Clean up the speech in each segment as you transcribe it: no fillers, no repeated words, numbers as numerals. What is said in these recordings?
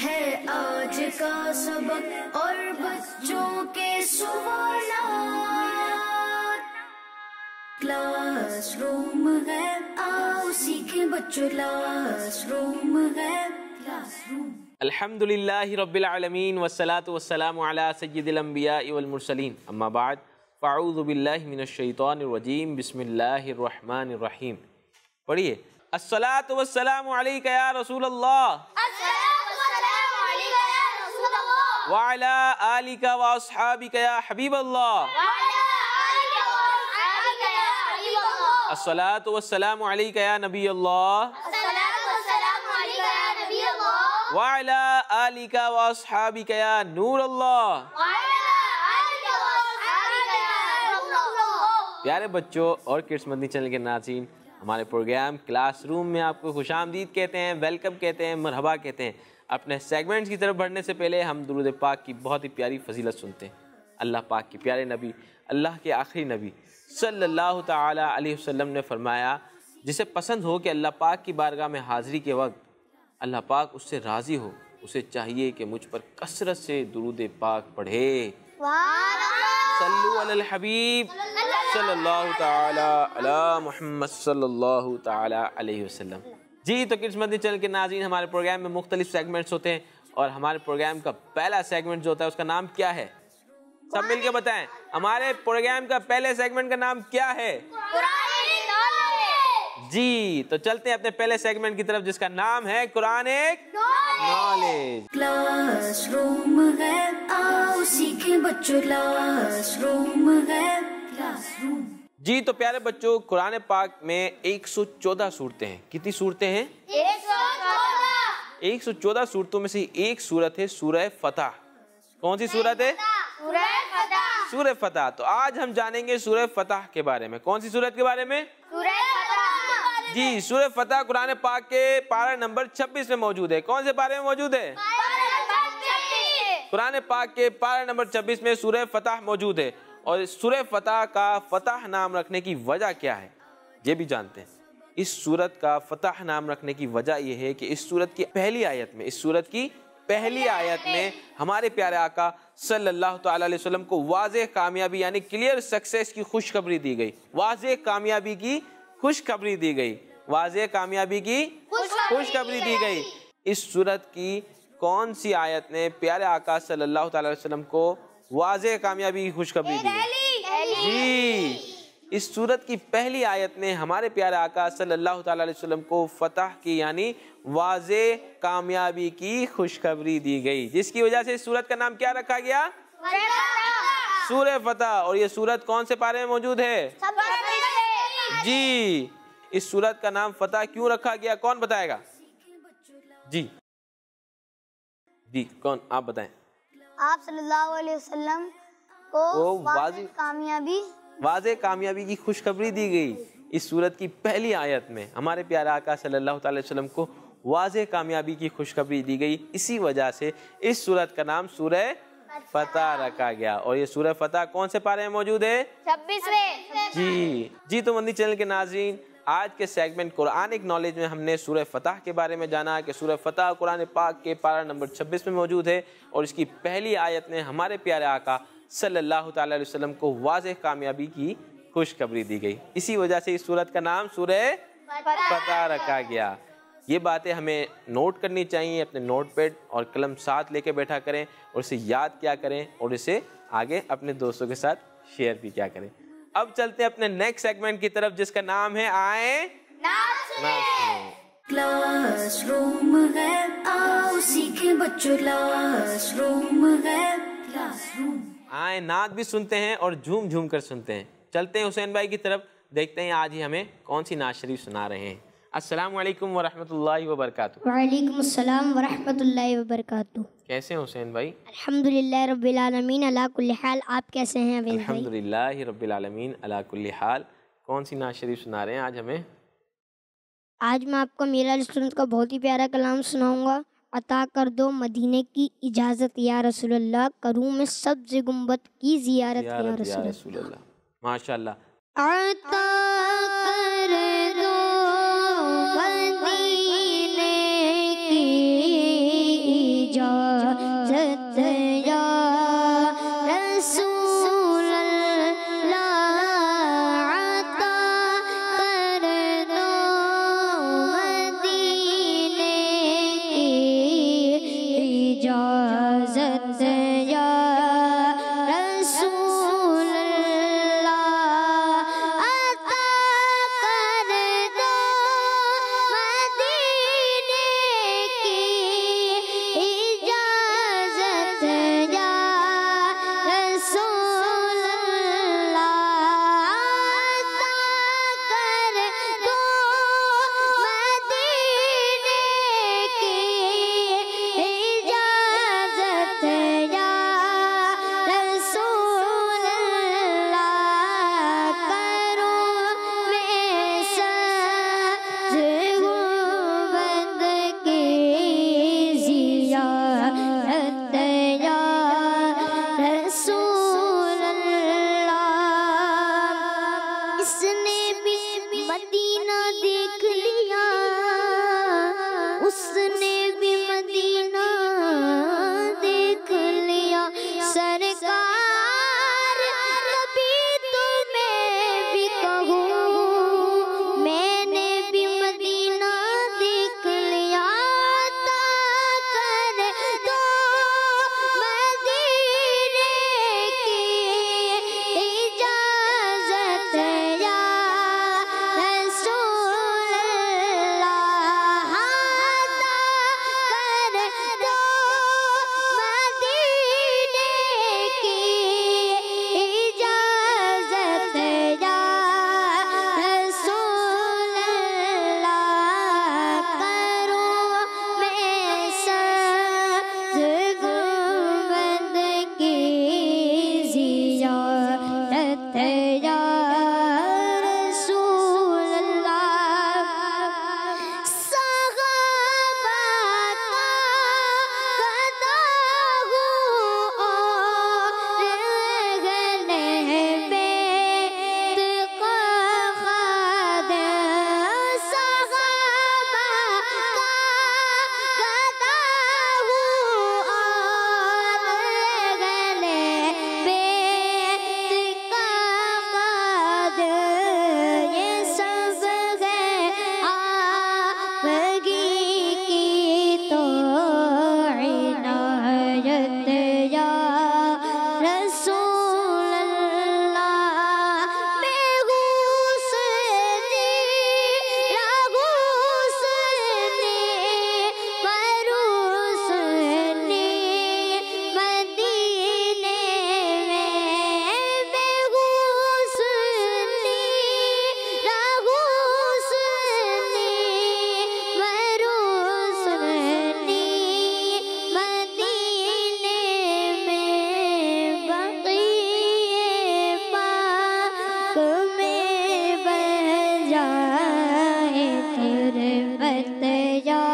है आज का सबक और बच्चों के सवालात। क्लासरूम है, आओ सीखें बच्चों, क्लासरूम है, क्लासरूम। अल्हम्दुलिल्लाहि रब्बिल आलमीन वस्सलातु वस्सलामु अला सय्यिदिल अंबियाइ वल मुरसलीन, अम्मा बाद, फ़अऊज़ु बिल्लाहि मिनश शैतानिर रजीम, बिस्मिल्लाहिर रहमानिर रहीम। पढ़िए, अस्सलातु वस्सलामु अलैका या रसूलल्लाह, व अला आलिका व अस्हाबिका या हबीबल्लाह, अस्सलातु वस्सलामु अलैका या नबीयल्लाह, व अला आलिका व अस्हाबिका या नूरल्लाह। प्यारे बच्चों और किड्स मदनी चैनल के नाज़रीन, हमारे प्रोग्राम क्लासरूम में आपको खुशामदीद कहते हैं, वेलकम कहते हैं, मरहबा कहते हैं। अपने सेगमेंट्स की तरफ बढ़ने से पहले हम दुरूद पाक की बहुत ही प्यारी फजीलत सुनते हैं। अल्लाह पाक के प्यारे नबी, अल्लाह के आखिरी नबी सल्लल्लाहु ताला अलैहि वसल्लम ने फरमाया, जिसे पसंद हो कि अल्लाह पाक की बारगाह में हाज़िरी के वक्त अल्लाह पाक उससे राज़ी हो, उसे चाहिए कि मुझ पर कसरत से दुरूद पाक पढ़े। सल्लु अलल हबीब सल्लल्लाहु ताला अला मुहम्मद सल्लल्लाहु ताला अलैहि वसल्लम। जी तो किड्स मदनी चैनल के नाज़रीन, हमारे प्रोग्राम में मुख्तलिफ सेगमेंट्स होते हैं और हमारे प्रोग्राम का पहला सेगमेंट जो होता है उसका नाम क्या है? सब मिलके बताएं, हमारे प्रोग्राम का पहले सेगमेंट का नाम क्या है? जी तो चलते हैं अपने पहले सेगमेंट की तरफ, जिसका नाम है कुरानिक नॉलेज। क्लासरूम है, आओ सीखें बच्चों, क्लासरूम है, क्लासरूम। जी तो प्यारे बच्चों, कुरान पाक में 114 सूरतें हैं। कितनी सूरतें हैं? 114 सूरतों में से एक सूरत है सूरह फतह। कौन सी सूरत है? सूरह फतह। तो आज हम जानेंगे सूरह फतह के बारे में। कौन सी सूरत के बारे में? जी सूरह फतह कुरान पाक के पारा नंबर 26 में मौजूद है। कौन से पारे में मौजूद है? कुरान पाक के पारा नंबर 26 में सूरह फतह मौजूद है। और सूरह फतह का फतह नाम रखने की वजह क्या है, ये भी जानते हैं। इस सूरत का फतह नाम रखने की वजह यह है कि इस सूरत की पहली आयत में, इस सूरत की पहली आयत में हमारे प्यारे आका सल्लल्लाहु ताला अलैहि वसल्लम को वाज़ेह कामयाबी यानी क्लियर सक्सेस की खुशखबरी दी गई। वाज़ेह कामयाबी की खुशखबरी दी गई। वाज़ेह कामयाबी की खुशखबरी दी गई। इस सूरत की कौन सी आयत ने प्यारे आका सल्लल्लाहु ताला अलैहि वसल्लम को वाज़ेह कामयाबी की खुशखबरी दी? जी इस सूरत की पहली आयत ने हमारे प्यारे आका सल्लल्लाहु ताला अलैहि वसल्लम को फतह की यानी वाज़ेह कामयाबी की खुशखबरी दी गई, जिसकी वजह से इस सूरत का नाम क्या रखा गया? सूरह फतह। और ये सूरत कौन से पारे में मौजूद है? जी इस सूरत का नाम फतह क्यों रखा गया, कौन बताएगा? जी कौन, आप बताएं। आप सल्लल्लाहु अलैहि वसल्लम को वाज़ेह कामयाबी की खुशखबरी दी गई। इस सूरत की पहली आयत में हमारे प्यारे आका सल्लल्लाहु अलैहि वसल्लम को वाज़ेह कामयाबी की खुशखबरी दी गई। इसी वजह से इस सूरत का नाम सूरह फतह रखा गया। और ये सूरह फतह कौन से पारे में मौजूद है? 26। जी तो मदनी चैनल के नाज़रीन, आज के सेगमेंट कुरानिक नॉलेज में हमने सूरह फतह के बारे में जाना कि सूरह फतह कुरान पाक के पारा नंबर 26 में मौजूद है और इसकी पहली आयत ने हमारे प्यारे आका सल्लल्लाहु ताला अलैहि वसल्लम को वाज़ेह कामयाबी की खुशखबरी दी गई। इसी वजह से इस सूरत का नाम सूरह फतह रखा गया। ये बातें हमें नोट करनी चाहिए, अपने नोटपैड और कलम साथ लेके बैठा करें और इसे याद क्या करें और इसे आगे अपने दोस्तों के साथ शेयर भी क्या करें। अब चलते हैं अपने नेक्स्ट सेगमेंट की तरफ, जिसका नाम है आए क्लासरूम है, आओ सीखें बच्चों, क्लासरूम है, क्लासरूम। आए नात भी सुनते हैं और झूम झूम कर सुनते हैं। चलते हैं हुसैन भाई की तरफ, देखते हैं आज ही हमें कौन सी नात शरीफ सुना रहे हैं। अस्सलाम वालेकुम वरहमतुल्लाहि वबरकातुहू। वालेकुम अस्सलाम वरहमतुल्लाहि वबरकातुहू। कैसे हैं हुसैन भाई? अल्हम्दुलिल्लाह रब्बिल आलमीन अला कुल्ली हाल। आप कैसे हैं अवेद भाई? अल्हम्दुलिल्लाह रब्बिल आलमीन अला कुल्ली हाल। कौन सी नात शरीफ सुना रहे हैं आज हमें? आज मैं आपको मीरा सुन्नत का बहुत ही प्यारा कलाम सुनाऊंगा। अता कर दो मदीने की इजाज़त या रसूलल्लाह, करूँ मैं सब्ज़ गुंबद की ज़ियारत या रसूलल्लाह। माशाअल्लाह। अता कर दो मदीने की या रसूल अल्लाह अता कर दो मदीने की इजाज़त या रसूल अल्लाह अता कर दो मदीने की इजाज़त या रसूल अल्लाह अता कर दो मदीने की इजाज़त या रसूल अल्लाह करो मैं सज गुंबद की ज़ियारत या रसूल अल्लाह। इसने भी मदीना देख लिया, उसने भी मदीना देख लिया सरकार, कभी तो मैं भी कहूँ मैंने भी मदीना देख लिया। अता कर दो मदीने की इजाज़त या रसूल अल्लाह अता कर दो मदीने की इजाज़त या रसूल अल्लाह करो मैं सज गुंबद की ज़ियारत या रसूल अल्लाह। सहाबा का गदा हूँ और गले बैत का खादिम। सहाबा का गदा हूँ और गले बैत का खादिम। ये सब है आपकी की तो इनायत या रसूल अल्लाह। मैं हुस्ने राहुस्ने मरूस्ने मदीने में। मैं हुस्ने राहुस्ने मरूस्ने मदीने में। बक़ीए पाक में बन जाए तुरबत या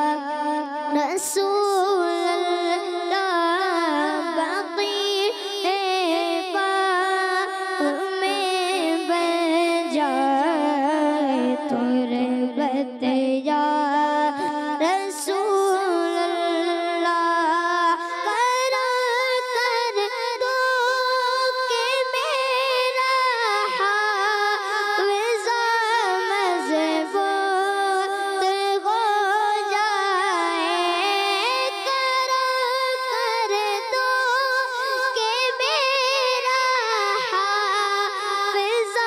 रसूल अल्लाह। बक़ीए पाक में बन जाए तुरबत या रसूल अल्लाह। करा कर दो कि मेरा हाफ़िज़ा मज़बूत हो जाए। करा कर दो कि मेरा हाफ़िज़ा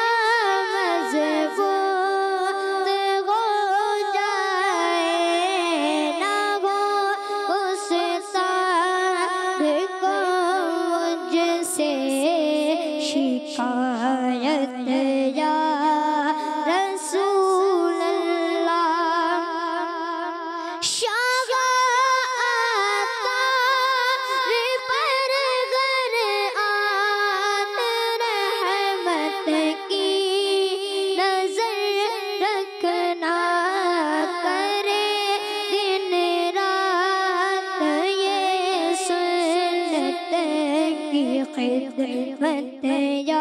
मज़बूत हो जाए। ना हो उस साध को मुझसे शिकायत या रसूल अल्लाह। शाह आतार पर गर आन रहमत की नजर रखना, करे दिन रात ये सुन्नत की खिदमत या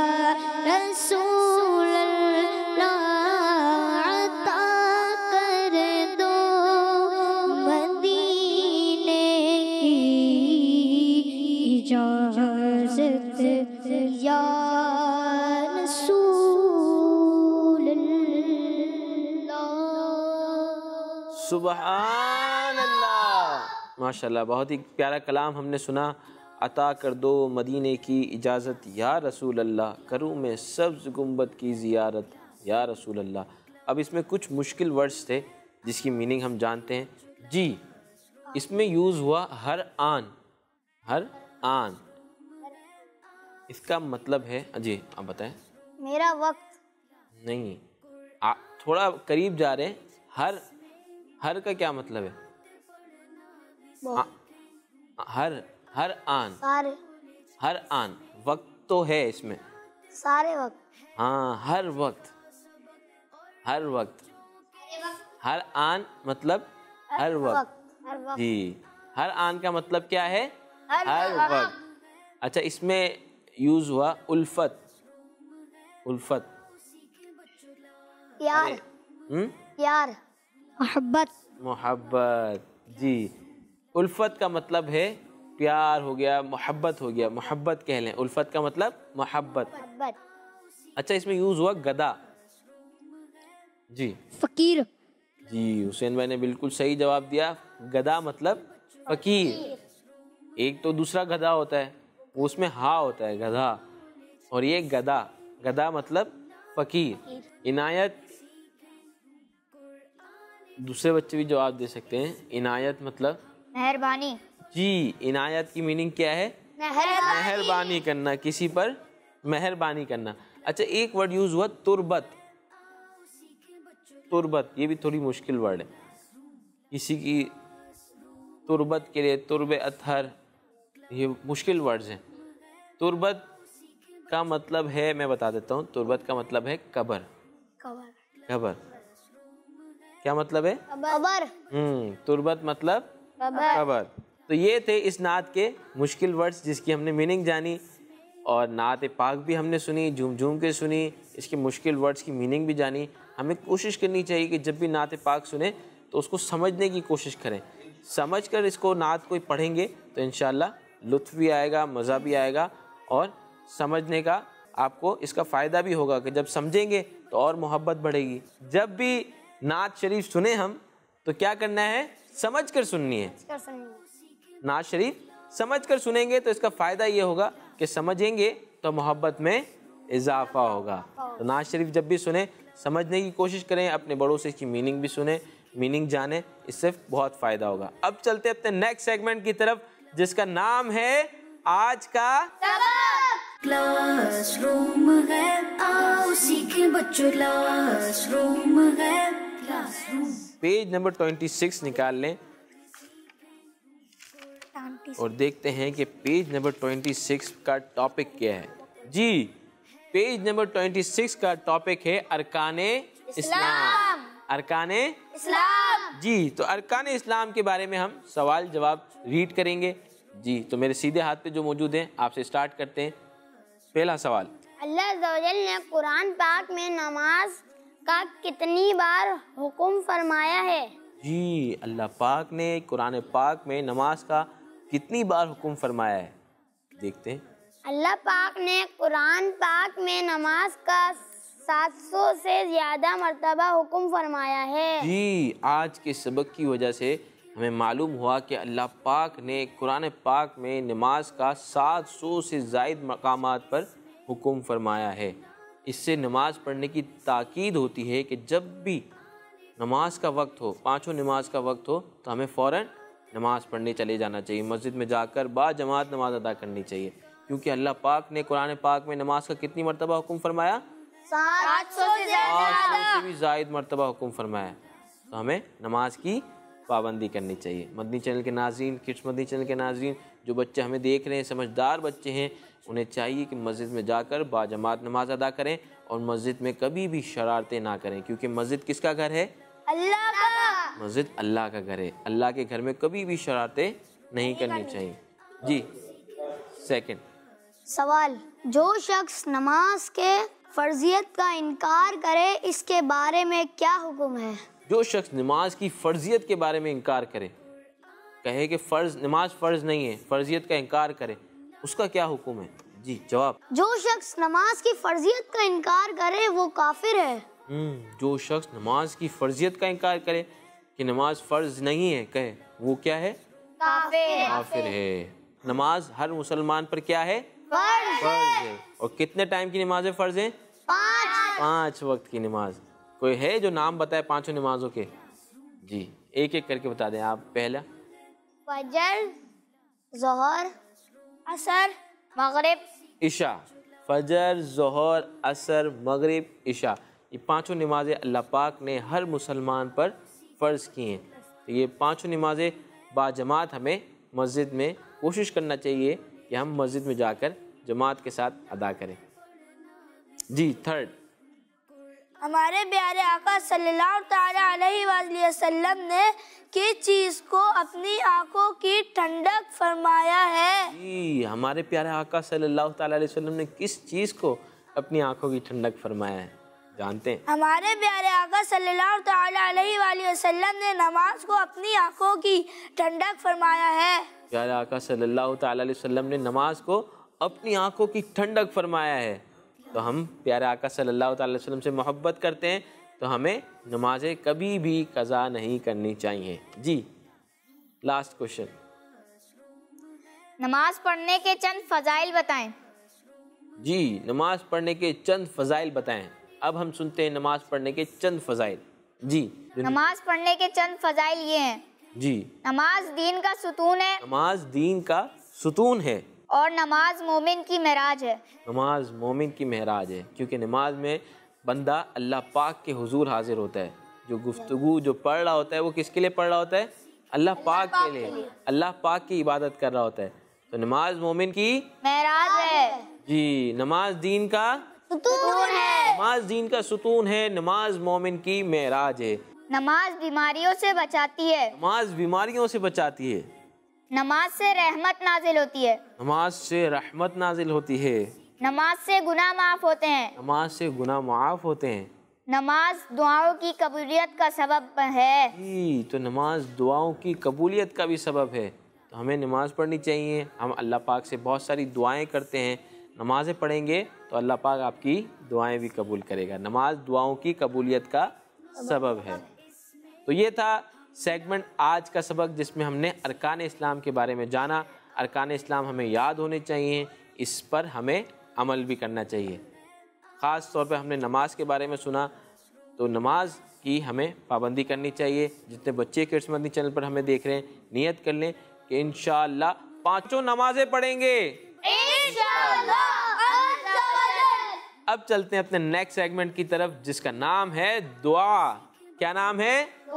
रसूल अल्लाह। अता कर दो मदीने की सुबहान अल्लाह। माशाल्लाह, बहुत ही प्यारा कलाम हमने सुना। अता कर दो मदीने की इजाज़त या रसूल अल्लाह, करूँ मैं सब्ज़ गुंबद की ज़ियारत या रसूल अल्लाह। अब इसमें कुछ मुश्किल वर्ड्स थे जिसकी मीनिंग हम जानते हैं। जी, इसमें यूज़ हुआ हर आन। हर आन इसका मतलब है, जी आप बताएं। मेरा वक्त। नहीं, थोड़ा करीब जा रहे हैं। हर का क्या मतलब है? हर आन। सारे। हर आन वक्त तो है इसमें। सारे वक्त। हाँ, हर वक्त। हर वक्त। हर आन मतलब हर वक्त। जी, हर आन का मतलब क्या है? हर वक्त। अच्छा, इसमें यूज हुआ उल्फत। उल्फत प्यार। प्यार, मोहब्बत। मोहब्बत, जी। उल्फत का मतलब है प्यार हो गया, मोहब्बत हो गया। मोहब्बत कह लें, उल्फत का मतलब मोहब्बत। अच्छा, इसमें यूज हुआ गदा। जी, फकीर। जी, हुसैन भाई ने बिल्कुल सही जवाब दिया। गदा मतलब फकीर। एक तो दूसरा गधा होता है, वो उसमें हा होता है, गधा, और ये गदा। गदा मतलब फकीर। इनायत, दूसरे बच्चे भी जवाब दे सकते हैं। इनायत मतलब मेहरबानी। जी, इनायत की मीनिंग क्या है? मेहरबानी करना, किसी पर मेहरबानी करना। अच्छा, एक वर्ड यूज हुआ तुरबत। तुरबत, ये भी थोड़ी मुश्किल वर्ड है। किसी की तुरबत के लिए तुरबे अतहर, ये मुश्किल वर्ड्स हैं। तुरबत का मतलब है, मैं बता देता हूँ, तुरबत का मतलब है कब्र। कब्र क्या मतलब है? कब्र। तुरबत मतलब कब्र। तो ये थे इस नात के मुश्किल वर्ड्स जिसकी हमने मीनिंग जानी, और नात पाक भी हमने सुनी, झूम झूम के सुनी, इसके मुश्किल वर्ड्स की मीनिंग भी जानी। हमें कोशिश करनी चाहिए कि जब भी नात पाक सुने तो उसको समझने की कोशिश करें। समझकर इसको नात को पढ़ेंगे तो इंशाल्लाह लुत्फ़ भी आएगा, मज़ा भी आएगा, और समझने का आपको इसका फ़ायदा भी होगा कि जब समझेंगे तो और मोहब्बत बढ़ेगी। जब भी नात शरीफ सुने हम तो क्या करना है? समझ कर सुननी है। नात शरीफ समझ कर सुनेंगे तो इसका फ़ायदा ये होगा कि समझेंगे तो मोहब्बत में इजाफा होगा। तो नात शरीफ जब भी सुने समझने की कोशिश करें, अपने बड़ों से इसकी मीनिंग भी सुने, मीनिंग जाने, इससे बहुत फ़ायदा होगा। अब चलते अपने नेक्स्ट सेगमेंट की तरफ जिसका नाम है आज का क्लासरूम है, आओ सीखें बच्चों, क्लासरूम है, क्लासरूम। पेज नंबर 26 निकाल लें और देखते हैं कि पेज नंबर 26 का टॉपिक क्या है। जी, पेज नंबर 26 का टॉपिक है अरकाने इस्लाम। अरकाने इस्लाम। जी, तो अरकाने इस्लाम के बारे में हम सवाल जवाब रीड करेंगे। जी, तो मेरे सीधे हाथ पे जो मौजूद हैं आपसे स्टार्ट करते हैं। पहला सवाल, अल्लाह अज़्ज़वजल ने कुरान पाक में नमाज का कितनी बार हुक्म फरमाया है? जी, अल्लाह पाक ने कुरान पाक में नमाज का कितनी बार हुक्म फरमाया है, देखते हैं। अल्लाह पाक ने कुरान पाक में नमाज का 700 से ज़्यादा मर्तबा हुक्म फरमाया है। जी, आज के सबक की वजह से हमें मालूम हुआ कि अल्लाह पाक ने कुरान पाक में नमाज का 700 से ज़ायद मकामात पर हुक्म फरमाया है। इससे नमाज पढ़ने की ताकीद होती है कि जब भी नमाज का वक्त हो, पाँचों नमाज का वक्त हो, तो हमें फ़ौरन नमाज पढ़ने चले जाना चाहिए। मस्जिद में जाकर बाजमात नमाज अदा करनी चाहिए, क्योंकि अल्लाह पाक ने कुरान पाक में नमाज का कितनी मरतबा हुक्म फरमाया? 700 से भी ज़ायद मरतबा हुक्म फरमाया। तो हमें नमाज की पाबंदी करनी चाहिए। मदनी चैनल के नाज़रीन, किड्स मदनी चैनल के नाज़रीन, जो बच्चे हमें देख रहे हैं, समझदार बच्चे हैं, उन्हें चाहिए कि मस्जिद में जाकर बाजमात नमाज अदा करें और मस्जिद में कभी भी शरारतें ना करें, क्योंकि मस्जिद किसका घर है? अल्लाह का। मस्जिद अल्लाह का घर है। अल्लाह के घर में कभी भी शरारतें नहीं करनी चाहिए। जी, सेकंड सवाल, जो शख्स नमाज के फर्जियत का इनकार करे इसके बारे में क्या हुक्म है? जो शख्स नमाज की फ़र्जियत के बारे में इनकार करे, कहे कि नमाज फ़र्ज नहीं है, फ़र्जियत का इनकार करे, उसका क्या हुक्म है? जी, जवाब, जो शख्स नमाज की फर्जियत का इनकार करे वो काफिर है। जो शख्स नमाज की फ़र्जियत का इनकार करे कि नमाज फ़र्ज नहीं है, कहे वो क्या है? काफिर है। नमाज हर मुसलमान पर क्या है? फ़र्ज है। और कितने टाइम की नमाजें फ़र्ज हैं? 5 वक्त की नमाज। कोई है जो नाम बताए 5 नमाजों के? जी, एक एक करके बता दें आप। पहला फजर, ज़ोहर, असर, मगरिब, इशा। फजर, ज़ोहर, असर, मगरिब, इशा, ये 5 नमाजें अल्लाह पाक ने हर मुसलमान पर फ़र्ज़ की हैं। तो ये 5 नमाजें बाजमात हमें मस्जिद में कोशिश करना चाहिए कि हम मस्जिद में जाकर जमात के साथ अदा करें। जी, थर्ड, हमारे प्यारे आका सल्लल्लाहु ताला अलैहि वसल्लम ने किस चीज़ को अपनी आंखों की ठंडक फरमाया है? जी, हमारे प्यारे आका सल्लल्लाहु ताला अलैहि वसल्लम ने किस चीज़ को अपनी आंखों की ठंडक फरमाया है, जानते हैं? हमारे प्यारे आका सल्लल्लाहु ताला अलैहि वसल्लम ने नमाज को अपनी आंखों की ठंडक फरमाया है। प्यारे आका सल्लल्लाहु ताला अलैहि वसल्लम ने नमाज को अपनी आंखों की ठंडक फरमाया है। तो हम प्यारे आका सल्लल्लाहु ताला अलैहि वसल्लम से मोहब्बत करते हैं तो हमें नमाजें कभी भी कज़ा नहीं करनी चाहिए। जी, लास्ट क्वेश्चन, नमाज पढ़ने के चंद फजाइल बताएं। जी, नमाज पढ़ने के चंद फ़ज़ाइल बताएं। अब हम सुनते हैं नमाज पढ़ने के चंद फ़ज़ाइल। जी, नमाज पढ़ने के चंद फजाइल ये हैं। जी, नमाज दीन का सुतून है नमाज दीन का सुतून है और नमाज मोमिन की महराज है। नमाज मोमिन की महराज है, क्योंकि नमाज में बंदा अल्लाह पाक के हुजूर हाजिर होता है। जो गुफ्तगू जो पढ़ रहा होता है वो किसके लिए पढ़ रहा होता है? अल्लाह पाक के लिए। अल्लाह पाक की इबादत कर रहा होता है। तो नमाज मोमिन की महराज है। जी, नमाज दीन का सुतून है। नमाज दीन का सुतून है, नमाज मोमिन की महराज है। नमाज बीमारियों से बचाती है। नमाज बीमारियों से बचाती है। नमाज से रहमत नाजिल होती है। नमाज से रहमत नाजिल होती है। नमाज से गुनाह माफ होते हैं। नमाज से गुनाह माफ होते हैं। नमाज दुआओं की कबूलियत का सबब है। जी, तो नमाज दुआओं की कबूलियत का भी सबब है। तो हमें नमाज पढ़नी चाहिए। हम अल्लाह पाक से बहुत सारी दुआएं करते हैं। नमाज़ें पढ़ेंगे तो अल्लाह पाक आपकी दुआएं भी कबूल करेगा। नमाज दुआओं की कबूलियत का सबब है। तो ये था सेगमेंट आज का सबक, जिसमें हमने अरकान इस्लाम के बारे में जाना। अरकान इस्लाम हमें याद होने चाहिए, इस पर हमें अमल भी करना चाहिए। ख़ास तौर पर हमने नमाज के बारे में सुना, तो नमाज की हमें पाबंदी करनी चाहिए। जितने बच्चे किड्स मदनी चैनल पर हमें देख रहे हैं, नियत कर लें कि इंशाअल्लाह 5 नमाजें पढ़ेंगे। अब चलते हैं अपने नेक्स्ट सेगमेंट की तरफ, जिसका नाम है दुआ। क्या नाम है?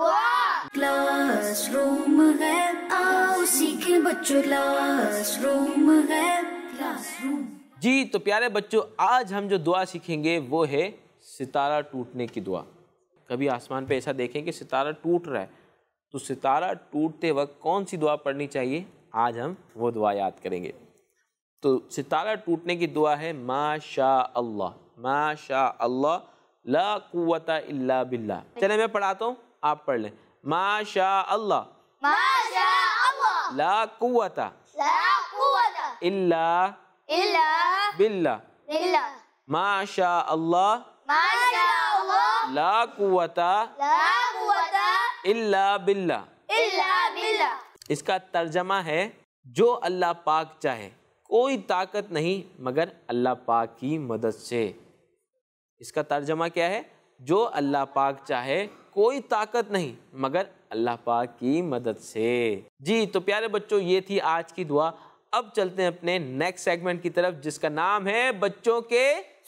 क्लासरूम है, आओ सीखें बच्चों, क्लासरूम है, क्लासरूम। जी, तो प्यारे बच्चों, आज हम जो दुआ सीखेंगे वो है सितारा टूटने की दुआ। कभी आसमान पे ऐसा देखें कि सितारा टूट रहा है, तो सितारा टूटते वक्त कौन सी दुआ पढ़नी चाहिए, आज हम वो दुआ याद करेंगे। तो सितारा टूटने की दुआ है माशा अल्लाह, माशा अल्लाह, ला कुव्वता इल्ला बिल्लाह। चले मैं पढ़ाता हूँ, आप पढ़ लें। माशा अल्लाह, माशा अल्लाह, ला कुव्वता ला कुव्वता इल्ला इल्ला बिल्लाह। बिल्लाह। माशा अल्लाह, माशा अल्लाह, ला कुव्वता ला कुव्वता इल्ला बिल्लाह। इल्ला बिल्लाह। इसका तर्जमा है जो अल्लाह पाक चाहे, कोई ताकत नहीं मगर अल्लाह पाक की मदद से। इसका तर्जमा क्या है? जो अल्लाह पाक चाहे, कोई ताकत नहीं मगर अल्लाह पाक की मदद से। जी, तो प्यारे बच्चों, ये थी आज की दुआ। अब चलते हैं अपने नेक्स्ट सेगमेंट की तरफ, जिसका नाम है बच्चों के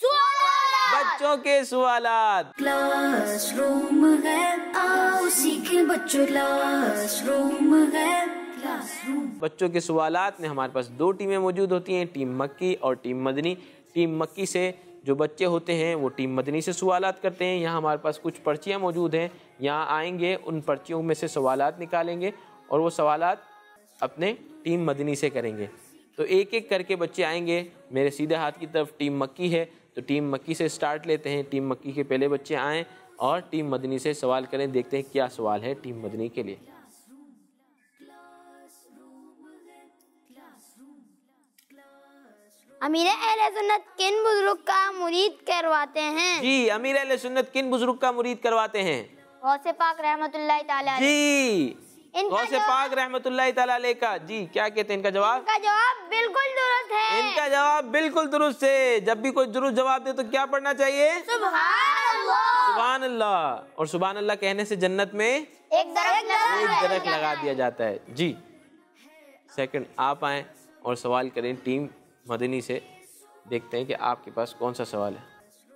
सवालात। क्लासरूम है, आओ सीखें बच्चों, क्लासरूम है, क्लासरूम। बच्चों के सवालात में हमारे पास 2 टीमें मौजूद होती हैं, टीम मक्की और टीम मदनी। टीम मक्की से जो बच्चे होते हैं वो टीम मदनी से सवालात करते हैं। यहाँ हमारे पास कुछ पर्चियाँ मौजूद हैं, यहाँ आएंगे, उन पर्चियों में से सवालात निकालेंगे और वो सवालात अपने टीम मदनी से करेंगे। तो एक एक करके बच्चे आएंगे। मेरे सीधे हाथ की तरफ टीम मक्की है, तो टीम मक्की से स्टार्ट लेते हैं। टीम मक्की के पहले बच्चे आएँ और टीम मदनी से सवाल करें। देखते हैं क्या सवाल है टीम मदनी के लिए। अमीर अहले सुन्नत किन बुजुर्ग का मुरीद करवाते हैं? जी, अमीर अहले सुन्नत किन बुजुर्ग का मुरीद करवाते हैं? गौसे पाक रहमतुल्लाहि ताला अलैह। जी गौसे पाक रहमतुल्लाहि ताला अलैह का जी क्या कहते हैं इनका जवाब? इनका जवाब बिल्कुल दुरुस्त है। इनका जवाब बिल्कुल दुरुस्त है। जब भी कोई दुरुस्त जवाब दे तो क्या पढ़ना चाहिए? सुभान अल्लाह। सुभान अल्लाह। और सुभान अल्लाह कहने से जन्नत में एक दरख्त लगा दिया जाता है। जी सेकंड आप आए और सवाल करें टीम मदनी से। देखते हैं कि आपके पास कौन सा सवाल है।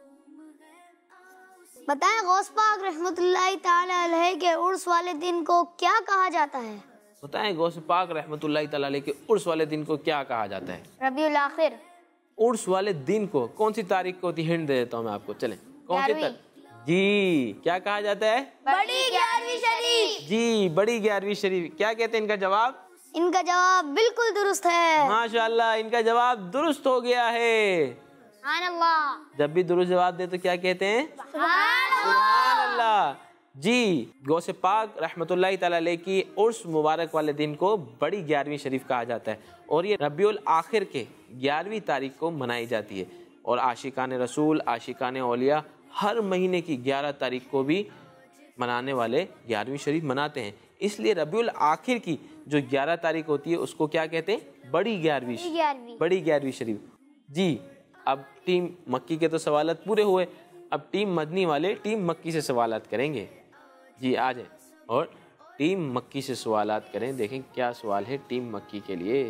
बताएं गौस पाक रहमतुल्लाहि ताला अलैह के उर्स वाले दिन को क्या कहा जाता है? बताएं गौसे पाक रहमतुल्लाहि ताला अलैह के उर्स वाले दिन को क्या कहा जाता है? रबीउल आखिर। उर्स वाले दिन को कौन सी तारीख को होती है? हिंट दे देता हूँ मैं आपको। चलें कौन सी तारीख? जी क्या कहा जाता है? बड़ी 11वीं शरीफ। जी बड़ी 11वीं शरीफ। क्या कहते हैं इनका जवाब? इनका जवाब बिल्कुल दुरुस्त है। माशाअल्लाह इनका जवाब दुरुस्त हो गया है। सुभान अल्लाह। जब भी दुरुस्त जवाब दे तो क्या कहते हैं? सुभान अल्लाह। जी गौसे पाक रहमतुल्लाहि ताला अलैह की उर्स मुबारक वाले दिन को बड़ी 11वीं शरीफ कहा जाता है और ये रबीउल आखिर के 11वीं तारीख को मनाई जाती है। और आशिकान रसूल आशिकान औलिया हर महीने की 11 तारीख को भी मनाने वाले 11वीं शरीफ मनाते हैं। इसलिए रबीउल आखिर की जो 11 तारीख होती है उसको क्या कहते हैं? बड़ी 11वीं शरीफ। जी अब टीम मक्की के तो सवालात पूरे हुए। अब टीम मदनी वाले टीम मक्की से सवालात करेंगे। जी आ जाए और टीम मक्की से सवालात करें। देखें क्या सवाल है टीम मक्की के लिए।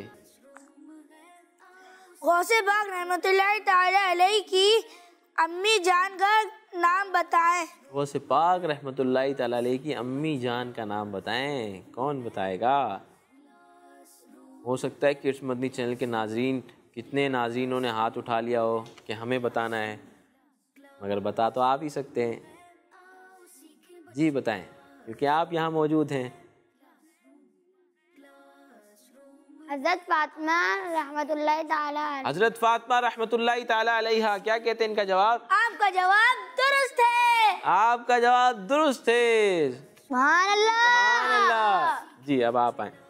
गौसे पाक रहमतुल्लाहि ताला अलैह की अम्मी जान का नाम बताएं। गौसे पाक रहमतुल्लाहि ताला अलैह की अम्मी जान का नाम बताएं। कौन बताएगा? हो सकता है किड्स मदनी चैनल के नाजरीन कितने नाजरीनों ने हाथ उठा लिया हो कि हमें बताना है, मगर बता तो आप ही सकते हैं। जी बताएं क्योंकि आप यहाँ मौजूद हैं। हजरत फातिमा रहमतुल्लाहि ताला अलैहा। हजरत फातिमा रहमतुल्लाहि ताला अलैहा। क्या कहते हैं इनका जवाब? आपका जवाब दुरुस्त है। आपका जवाब दुरुस्त है। सुभान अल्लाह। सुभान अल्लाह। जी अब आप आए।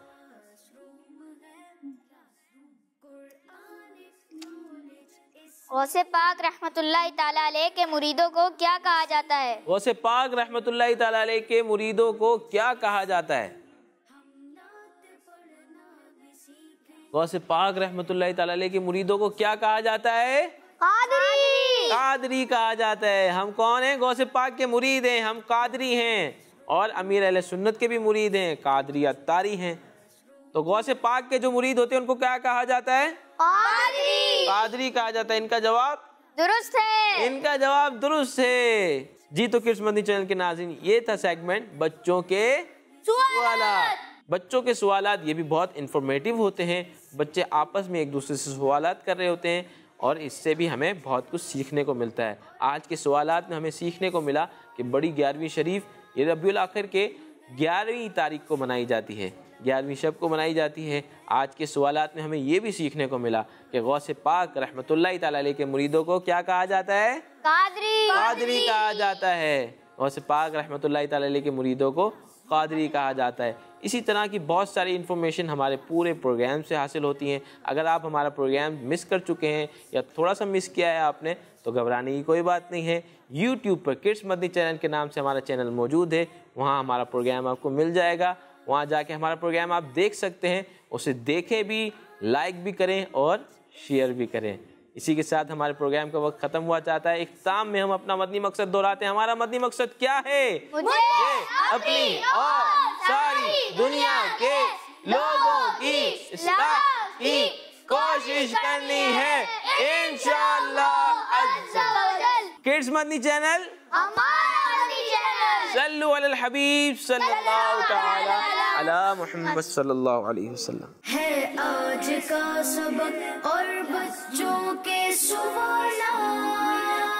गौसे पाक रहमतुल्लाहि ताला अलैह के मुरीदों को क्या कहा जाता है? गौसे पाक रहमतुल्लाहि ताला अलैह के मुरीदों को क्या कहा जाता है? गौसे पाक रहमतुल्लाहि ताला अलैह के मुरीदों को क्या कहा जाता है? कादरी। कादरी कहा जाता है। हम कौन हैं? गौसे पाक के मुरीद हैं। हम कादरी हैं और अमीर अहले सुन्नत के भी मुरीद हैं, कादरी अत्तारी हैं। तो गौसे पाक के जो मुरीद होते हैं उनको क्या कहा जाता है? कादरी। कादरी कहा जाता है। इनका जवाब दुरुस्त है। इनका जवाब दुरुस्त है। जी तो किड्स मदनी चैनल के नाज़रीन ये था सेगमेंट बच्चों के सवालात। बच्चों के सवालात ये भी बहुत इंफॉर्मेटिव होते हैं। बच्चे आपस में एक दूसरे से सवालात कर रहे होते हैं और इससे भी हमें बहुत कुछ सीखने को मिलता है। आज के सवालात में हमें सीखने को मिला कि बड़ी 11वीं शरीफ ये रबीउल आखिर के 11वीं तारीख को मनाई जाती है, 11वीं शब को मनाई जाती है। आज के सवालात में हमें ये भी सीखने को मिला कि गौसे पाक रहमतुल्लाहि ताला अलैह के मुरीदों को क्या कहा जाता है? कादरी। कादरी कहा जाता है। गौसे पाक रहमतुल्लाहि ताला अलैह के मुरीदों को कादरी कहा जाता है। इसी तरह की बहुत सारी इन्फॉर्मेशन हमारे पूरे प्रोग्राम से हासिल होती हैं। अगर आप हमारा प्रोग्राम मिस कर चुके हैं या थोड़ा सा मिस किया है आपने तो घबराने की कोई बात नहीं है। यूट्यूब पर किड्स मदनी चैनल के नाम से हमारा चैनल मौजूद है, वहाँ हमारा प्रोग्राम आपको मिल जाएगा। वहाँ जाके हमारा प्रोग्राम आप देख सकते हैं, उसे देखें भी, लाइक भी करें और शेयर भी करें। इसी के साथ हमारे प्रोग्राम का वक्त खत्म हुआ चाहता है। इख्तिताम में हम अपना मदनी मकसद दोहराते हैं। हमारा मदनी मकसद क्या है? मुझे अपनी और सारी दुनिया के लोगों की इस्लाह की कोशिश करनी है इंशाअल्लाह अज़्ज़ा वजल। किड्स मदनी चैनल हमारा मदनी चैनल। सल्लु अलल हबीब सल्लल्लाहु तआला अला मुहम्मद सल्लल्लाहु अलैहि वसल्लम। है आज का सबक और बच्चों के सवालात।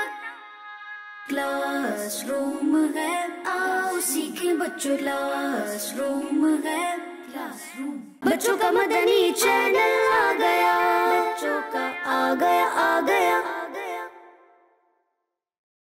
क्लासरूम है आओ सीखें बच्चों, क्लासरूम है क्लासरूम। बच्चों का मदनी चैनल आ गया, बच्चों का आ गया